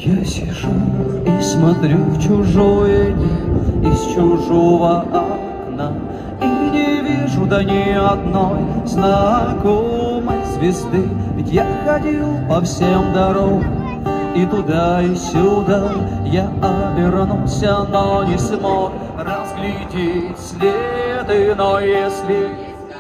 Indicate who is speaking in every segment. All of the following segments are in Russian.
Speaker 1: Я сижу и смотрю в чужое небо из чужого окна, и не вижу до ни одной знакомой звезды. Ведь я ходил по всем дорогам и туда, и сюда. Я обернулся, но не смог разглядеть следы. Но если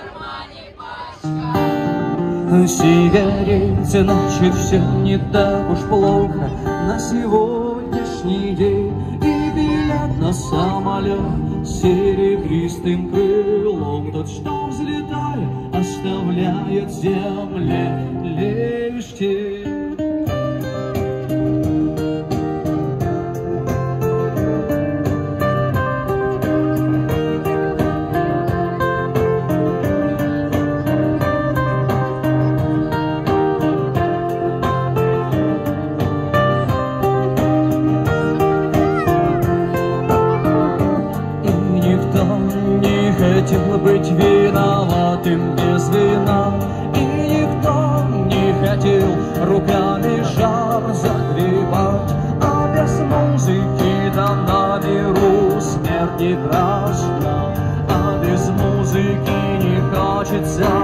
Speaker 1: сигарет, значит все не так уж плохо на сегодняшний день. И билет на самолет с серебристым крылом, тот, что взлетая оставляет земле лишь тень. Не хотел быть виноватым без вина, и никто не хотел руками жар загребать. А без музыки да на миру смерть не страшна, а без музыки не хочется